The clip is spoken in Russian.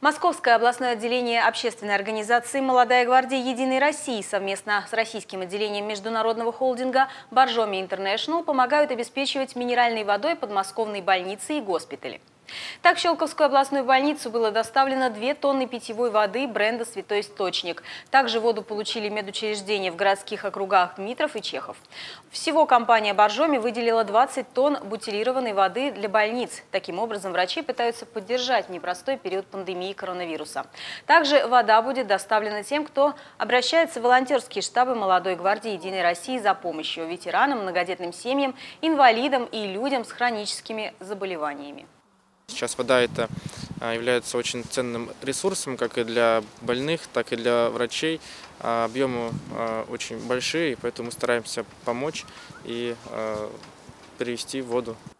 Московское областное отделение общественной организации «Молодая гвардия Единой России» совместно с российским отделением международного холдинга «Боржоми Интернешнл» помогают обеспечивать минеральной водой подмосковные больницы и госпитали. Так, в Щелковскую областную больницу было доставлено 2 тонны питьевой воды бренда «Святой Источник». Также воду получили медучреждения в городских округах Дмитров и Чехов. Всего компания «Боржоми» выделила 20 тонн бутилированной воды для больниц. Таким образом, врачи пытаются поддержать в непростой период пандемии коронавируса. Также вода будет доставлена тем, кто обращается в волонтерские штабы «Молодой гвардии Единой России» за помощью ветеранам, многодетным семьям, инвалидам и людям с хроническими заболеваниями. Сейчас вода является очень ценным ресурсом как и для больных, так и для врачей. Объемы очень большие, поэтому стараемся помочь и привезти воду